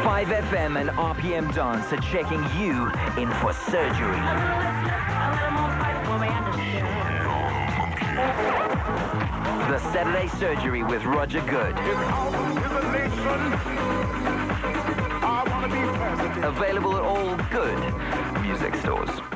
5FM and RPM Dance are checking you in for surgery. The Saturday Surgery with Roger Good. Available at all good music stores.